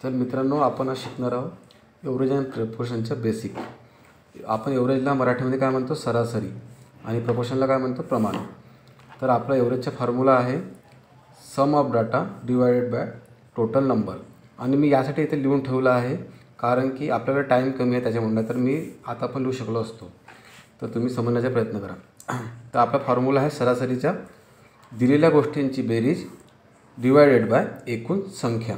तर मित्रांनो, आपण आज शिकणार आहोत एव्हरेज आणि प्रपोर्शनच्या बेसिक. आपण एव्हरेजला मराठीमध्ये काय म्हणतो? सरासरी. आणि प्रपोर्शनला काय म्हणतो? प्रमाण. तर आपला एव्हरेजचा फॉर्म्युला आहे sum of data divided by total number. आणि मी यासाठी इथे लिहून ठेवलं आहे कारण की आपल्याकडे टाईम कमी आहे त्याच्यामुळे, तर मी आता पण लिहू शकलो असतो. तर तुम्ही समजण्याचा प्रयत्न करा. तर आपला फॉर्म्युला आहे सरासरीच्या दिलेल्या गोष्टींची बेरीज डिवायडेड बाय एकूण संख्या.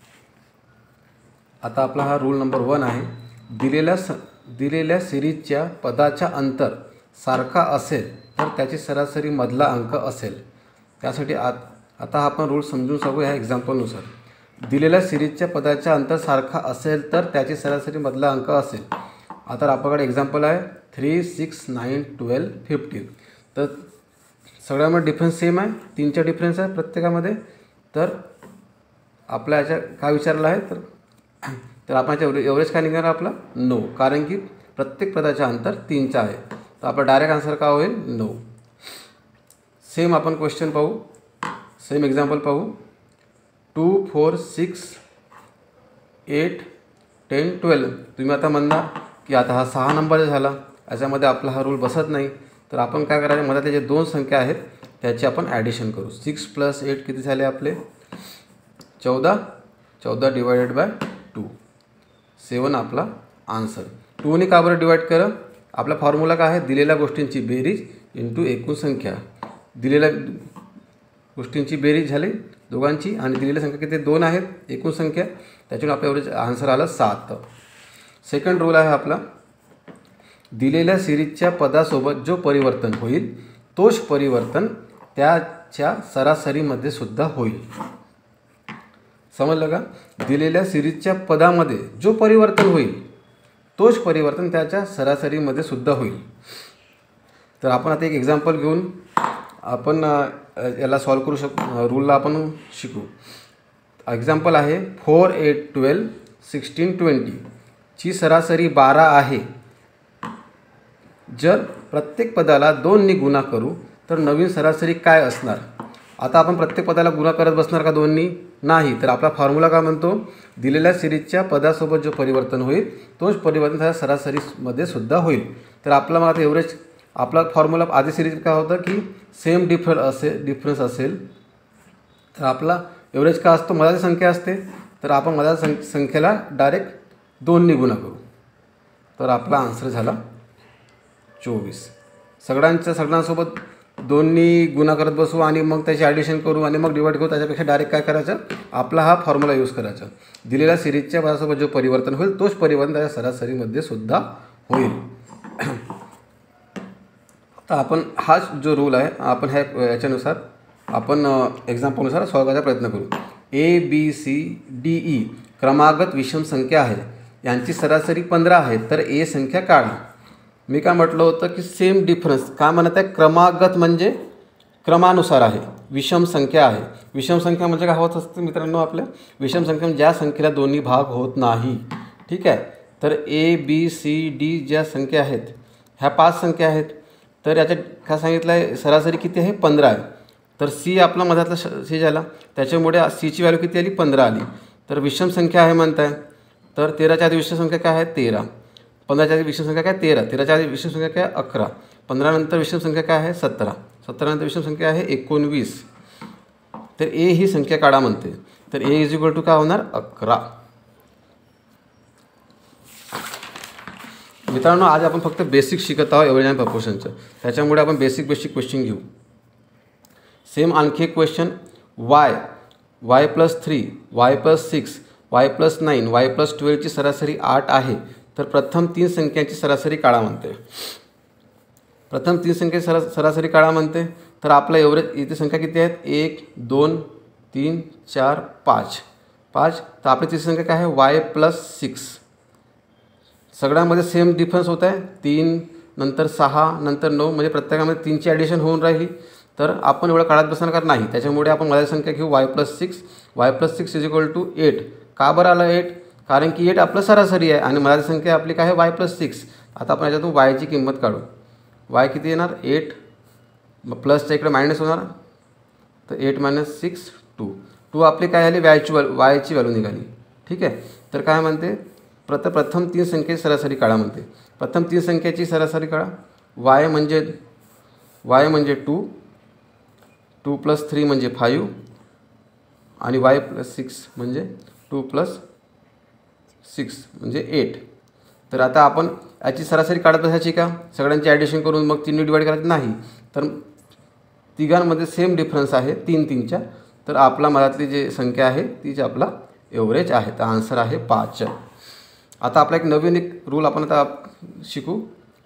आता आपला हा रूल नंबर 1 आहे. दिलेल्या सिरीजच्या पदाच्या अंतर सारखा असेल तर त्याची सरासरी मधला अंक असेल. त्यासाठी आता आपण रूल समजून सांगू ह्या एक्झाम्पलनुसार. दिलेल्या सिरीजच्या पदाच्या अंतर सारखा असेल तर त्याची सरासरी मधला अंक असेल. आता आपल्याकडे एक्झाम्पल आहे 3, 6, 9, 12, 15. तर सगळ्यामध्ये डिफरन्स सेम आहे, 3चा डिफरन्स आहे प्रत्येकामध्ये. तर आपल्या याच्या काय विचारलं आहे तर आपण एव्हरेज काय निघणार आपला 9, कारण की प्रत्येक पदाचे अंतर 3चा आहे. तर आपला डायरेक्ट आन्सर काय होईल? 9. सेम आपण क्वेश्चन पाहू, सेम एक्झाम्पल पाहू. 2, 4, 6, 8, 10, 12. तुम्ही आता म्हणणार की आता हा 6 नंबर झाला, याच्यामध्ये आपला हा रूल बसत नाही. तर आपण काय करायचं, मध्ये जे 2 संख्या आहेत त्याची आपण ॲडिशन करू. 6 + 8 किती झाले आपले? 14. 14 डिवायडेड बाय 2, 7 आपला आन्सर. 2ने का बरं डिवाइड करा? आपला फॉर्म्युला काय आहे? दिलेल्या गोष्टींची बेरीज इंटू एकूण संख्या. दिलेल्या गोष्टींची बेरीज झाली दोघांची आणि दिलेल्या संख्या किती? 2 आहेत एकूण संख्या. त्याच्यामुळे आपल्या एवढे आन्सर आला 7. सेकंड रूल आहे आपला, दिलेल्या सिरीजच्या पदासोबत जो परिवर्तन होईल तोच परिवर्तन त्याच्या सरासरीमध्ये सुद्धा होईल. समजलं का? दिलेल्या सिरीजच्या पदामध्ये जो परिवर्तन होईल तोच परिवर्तन त्याच्या सरासरीमध्ये सुद्धा होईल. तर आपण आता एक एक्झाम्पल घेऊन आपण याला सॉल्व करू रूलला आपण शिकू. एक्झाम्पल आहे 4, 8, 12, 16, 20 ची सरासरी 12 आहे. जर प्रत्येक पदाला 2ने गुणा करू तर नवीन सरासरी काय असणार? आता आपण प्रत्येक पदाला गुणा करत बसणार का 2ने? नाही. तर आपला फॉर्म्युला काय म्हणतो? दिलेल्या सिरीजच्या पदासोबत जो परिवर्तन होईल तोच परिवर्तन त्याच्या सरासरीमध्ये सुद्धा होईल. तर आपला मग आता एव्हरेज आपला फॉर्म्युला आधी सिरीज काय होतं की सेम डिफरन्स असेल तर आपला एव्हरेज काय असतो? मधाची संख्या असते. तर आपण मधाच्या संख्येला डायरेक्ट 2ने गुणा करू. तर आपला आन्सर झाला 24. सगळ्यांसोबत 2ने गुणा करत बसू आणि मग त्याची ॲडिशन करू आणि मग डिवाइड करू. त्याच्यापेक्षा डायरेक्ट काय करायचं? आपला हा फॉर्म्युला यूज करायचा. दिलेल्या सिरीजच्या पदासोबत जो परिवर्तन होईल तोच परिवर्तन त्याच्या सरासरीमध्ये सुद्धा होईल. तर आपण हा जो रूल आहे आपण याच्यानुसार आपण एक्झाम्पलनुसार सॉल्व करायचा प्रयत्न करू. ABCDE क्रमागत विषम संख्या आहे. यांची सरासरी 15 आहे. तर ए संख्या काढा. मी काय म्हटलं होतं की सेम डिफरन्स काय म्हणत आहे? क्रमागत म्हणजे क्रमानुसार आहे, विषम संख्या आहे. विषम संख्या म्हणजे काय होत असतं मित्रांनो? आपल्या विषम संख्या ज्या संख्येला दोन्ही भाग होत नाही. ठीक आहे. तर ABCD ज्या संख्या आहेत ह्या 5 संख्या आहेत. तर याच्यात काय सांगितलं आहे? सरासरी किती आहे? 15 आहे. तर C आपला मधातला C झाला, त्याच्यामुळे Cची व्हॅल्यू किती आली? 15 आली. तर विषम संख्या आहे म्हणताय. तर 13च्या आधी विषम संख्या काय आहे? 13. 15च्या आधी विषम संख्या काय? 13. 13च्या आधी विषम संख्या काय? 11. 15 नंतर विषम संख्या काय आहे? 17. 17 नंतर विषम संख्या आहे 19. तर ए ही संख्या काढा म्हणते. तर A = काय होणार? 11. मित्रांनो, आज आपण फक्त बेसिक शिकत आहोत एव्हरेज आणि प्रपोर्शनचं. त्याच्यामुळे आपण बेसिक क्वेश्चन घेऊ. सेम आणखी एक question. y + 3, y + 6, y + 9, y + 12 ची सरासरी 8 आहे. तर प्रथम 3 संख्यांची सरासरी काढा म्हणते. प्रथम 3 संख्येची सरासरी काढा म्हणते. तर आपला एव्हरेज इथे संख्या किती आहेत? 1, 2, 3, 4, 5. तर आपली तिसरी संख्या काय आहे? y + 6. सगळ्यामध्ये सेम डिफरन्स होत आहे. 3 नंतर 6 नंतर 9 म्हणजे प्रत्येकामध्ये 3ची ॲडिशन होऊन राहिली. तर आपण एवढं काढत बसणार का? नाही. त्याच्यामुळे आपण मधाची संख्या घेऊ y + 6. y + 6 = 8. का बरं आलं 8? कारण की 8 आपलं सरासरी आहे आणि मधाची संख्या आपली काय आहे? y + 6. आता आपण याच्यातून yची किंमत काढू. y किती येणार? 8. मग प्लसच्या इकडे मायनस होणार. तर 8 - 6 2. 2 आपली काय झाली? yची व्हॅल्यू निघाली. ठीक आहे. तर काय म्हणते, प्रथम 3 संख्येची सरासरी काढा म्हणते. प्रथम 3 संख्येची सरासरी काढा. y म्हणजे 2, 2 + 3 म्हणजे 5 आणि y + 6 म्हणजे 2 + 6 म्हणजे 8. तर आता आपण याची सरासरी काढत बसायची का, सगळ्यांची ॲडिशन करून मग 3 ने डिवाईड करायचं नाही. तर तिघांमध्ये सेम डिफरन्स आहे 3च्या. तर आपला मधातली जी संख्या आहे तीच आपला एव्हरेज आहे. तर आन्सर आहे 5. आता आपला नवीन एक रूल आपण आता शिकू.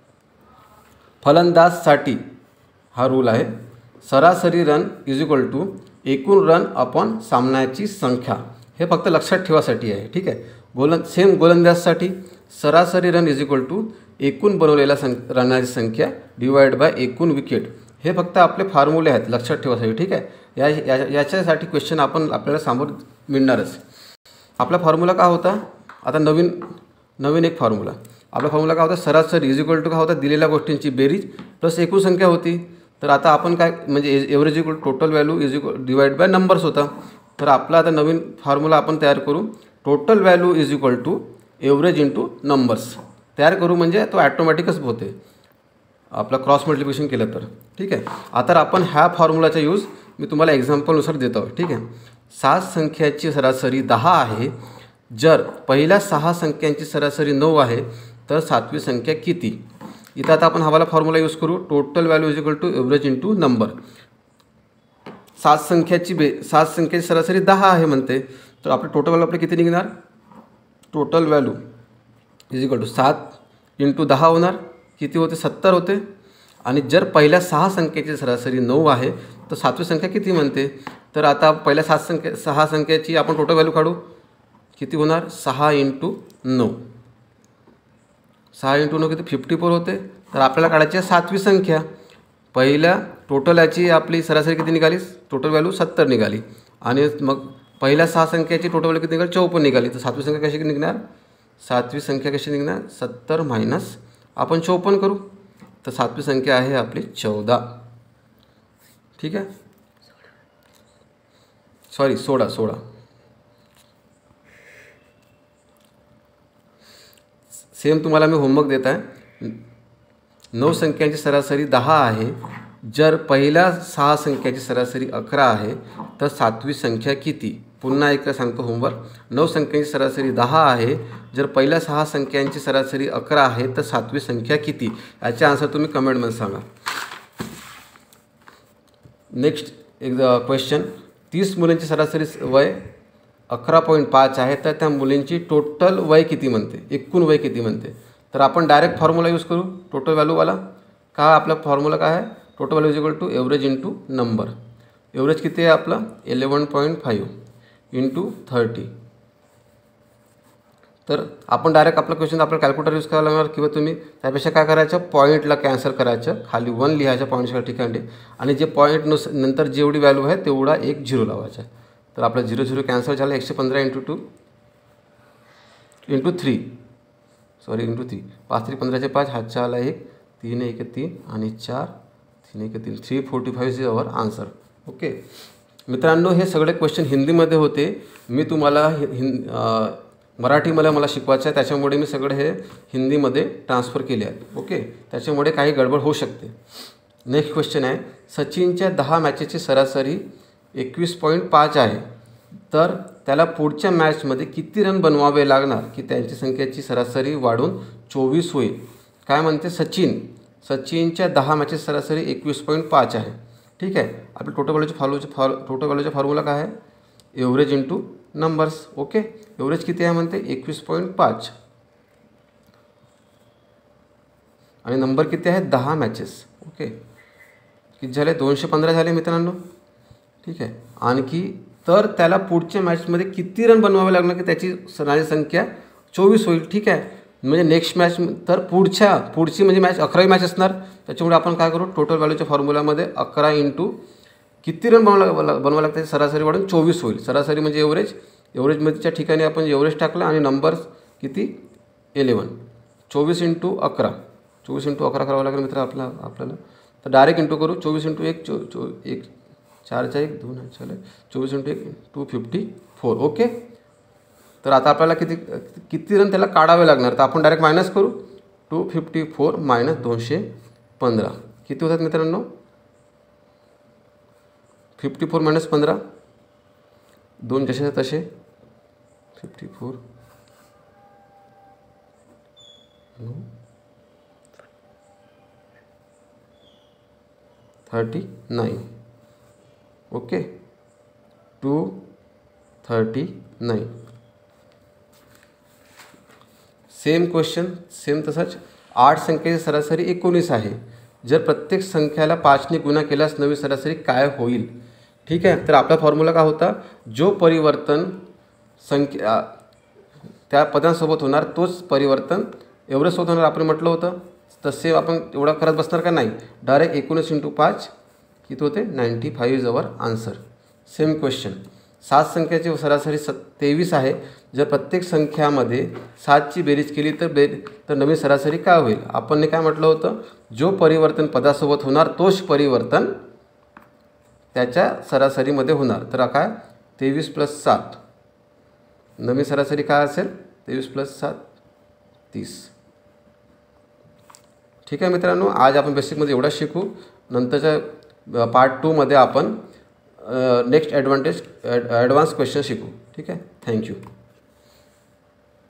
फलंदाजसाठी हा रूल आहे, सरासरी रन = एकूण रन अपॉन सामन्याची संख्या. हे फक्त लक्षात ठेवासाठी आहे. ठीक आहे. सेम गोलंदाजसाठी सरासरी रन = एकूण बनवलेल्या रनाची संख्या / एकूण विकेट. हे फक्त आपले फॉर्म्युले आहेत लक्षात ठेवासाठी. ठीक आहे. याच्यासाठी क्वेश्चन आपल्याला समोर मिळणारच. आपला फॉर्म्युला काय होता, आता नवीन एक फॉर्म्युला. आपला फॉर्म्युला काय होता, सरासरी = काय होता, दिलेल्या गोष्टींची बेरीज प्लस एकूण संख्या होती. तर आता आपण काय म्हणजे एव्हरेज = टोटल व्हॅल्यू / नंबर्स होता. तर आपला आता नवीन फॉर्म्युला आपण तयार करू. टोटल व्हॅल्यू = एव्हरेज × नंबर्स तयार करू, म्हणजे तो ॲटोमॅटिकच होते आपला क्रॉस मल्टिप्लिकेशन केलं तर. ठीक आहे. आता आपण ह्या फॉर्म्युलाचा यूज मी तुम्हाला एक्झाम्पलनुसार देतो. ठीक आहे. 7 संख्याची सरासरी 10 आहे. जर पहिल्या 6 संख्यांची सरासरी 9 आहे तर 7वी संख्या किती. इथं आता आपण हवाला फॉर्म्युला यूज करू. Total value = average × number. 7 संख्येची सरासरी 10 आहे म्हणते. तर आपलं टोटल व्हॅल्यू आपलं किती निघणार, टोटल व्हॅल्यू = 7 × 10 होणार. किती होते, 70 होते. आणि जर पहिल्या 6 संख्येची सरासरी 9 आहे तर 7वी संख्या किती म्हणते. तर आता पहिल्या 6 संख्येची आपण टोटल व्हॅल्यू काढू. किती होणार, 6 × 9. 6 × 9 किती, 54 होते. तर आपल्याला काढायची आहे 7वी संख्या. पहिल्या टोटल याची आपली सरासरी किती निघाली, टोटल व्हॅल्यू 70 निघाली. आणि मग पहिल्या 6 संख्याची टोटल व्हॅल्यू किती निघाली, 54 निघाली. तर 7वी संख्या कशी निघणार, 7वी संख्या कशी निघणार, 70 - आपण 54 करू. तर 7वी संख्या आहे आपली 14. ठीक आहे. सॉरी 16. सेम तुम्हाला मी होमवर्क देत आहे. 9 संख्यांची सरासरी 10 आहे. जर पहिल्या 6 संख्याची सरासरी 11 आहे तर 7वी संख्या किती. पुन्हा एकदा सांगतो होमवर्क. 9 संख्यांची सरासरी 10 आहे. जर पहिल्या 6 संख्यांची सरासरी 11 आहे तर 7वी संख्या किती. याचे आन्सर तुम्ही कमेंटमध्ये सांगा. नेक्स्ट एक क्वेश्चन. 30 मुलींची सरासरी वय 11.5 आहे. तर त्या मुलींची टोटल वय किती म्हणते, एकूण वय किती म्हणते. तर आपण डायरेक्ट फॉर्म्युला यूज करू टोटल व्हॅल्यूवाला. का आपला फॉर्म्युला काय आहे, total value = average × number. Average किती आहे आपलं, 11.5 × 30. तर आपण डायरेक्ट आपला क्वेश्चन आपल्याला कॅल्क्युलेटर यूज करायला लागणार. किंवा तुम्ही त्यापेक्षा काय करायचं, पॉईंटला कॅन्सल करायचं, खाली 1 लिहायचं पॉईंटच्या ठिकाणी. आणि जे पॉईंट नंतर जेवढी व्हॅल्यू आहे तेवढा एक 0 लावायचा. तर आपलं 0 0 कॅन्सल झालं. 115 × 2 × 3 सॉरी × 3. 5 3 15 5. हातच्या आला 1, 3 1 3 आणि 4 3 1 3. 345 इज अवर आन्सर. ओके मित्रांनो, हे सगळे क्वेश्चन हिंदीमध्ये होते. मी तुम्हाला मराठीमध्ये मला शिकवायचं आहे, त्याच्यामुळे मी सगळे हे हिंदीमध्ये ट्रान्सफर केले आहेत. ओके, त्याच्यामुळे काही गडबड होऊ शकते. नेक्स्ट क्वेश्चन आहे, सचिनच्या 10 मॅचेसची सरासरी 21.5 आहे. तर त्याला पुढच्या मॅचमध्ये किती रन बनवावे लागणार की त्यांची संख्येची सरासरी वाढून 24 होईल. काय म्हणते, सचिनच्या 10 मॅचेस सरासरी 21.5 आहे. ठीक आहे. आपलं टोटल व्हॅल्यूचा फॉर्म्युला काय आहे, एव्हरेज × नंबर्स. ओके, एव्हरेज किती आहे म्हणते 21.5 आणि नंबर किती आहे 10 मॅचेस. ओके, किती झाले 215 झाले मित्रांनो. ठीक आहे. आणखी तर त्याला पुढच्या मॅचमध्ये किती रन बनवावे लागणार की त्याची सरासरी संख्या 24 होईल. ठीक आहे. म्हणजे नेक्स्ट मॅच तर पुढची म्हणजे मॅच 11वी मॅच असणार. त्याच्यामुळे आपण काय करू, टोटल व्हॅल्यूच्या फॉर्म्युलामध्ये 11 × किती रन बनवावं लागतं सरासरी वाढून 24 होईल. सरासरी म्हणजे एव्हरेजमध्येच्या ठिकाणी आपण एव्हरेज टाकलं आणि नंबर्स किती 11. 24 × 11 करावं लागेल मित्र आपल्याला. तर डायरेक्ट इंटू करू. 24 × 1 4 × 1 2 चले 24 × 1 254. ओके, तर आता आपल्याला किती रन त्याला काढावे लागणार, तर आपण डायरेक्ट मायनस करू. 254 मायनस 215 किती होतात मित्रांनो. 54 मायनस 15, 2 जसे तसे 54 39. ओके 239. सेम क्वेश्चन सेम तसाच. 8 संख्येची सरासरी 19 आहे. जर प्रत्येक संख्याला 5ने गुणा केल्यास नवी सरासरी काय होईल. ठीक आहे. तर आपला फॉर्म्युला काय होता, जो परिवर्तन संख्या त्या पदांसोबत होणार तोच परिवर्तन एवढंसोबत होणार आपण म्हटलं होतं. तसे आपण एवढा करत बसणार का नाही. डायरेक्ट 19 × 5 किती होते 95 is our answer. Same question. 7 संख्याची सरासरी 23 आहे. जर प्रत्येक संख्यामध्ये 7ची बेरीज केली तर नवीन सरासरी काय होईल. आपण काय म्हटलं होतं, जो परिवर्तन पदासोबत होणार तोच परिवर्तन त्याच्या सरासरीमध्ये होणार. तर काय 23 + 7 नवीन सरासरी काय असेल 23 + 7 30. ठीक आहे मित्रांनो, आज आपण बेसिकमध्ये एवढंच शिकू. नंतरच्या पार्ट 2मध्ये आपण नेक्स्ट ॲडव्हान्स क्वेश्चन शिकू. ठीक आहे. थँक्यू.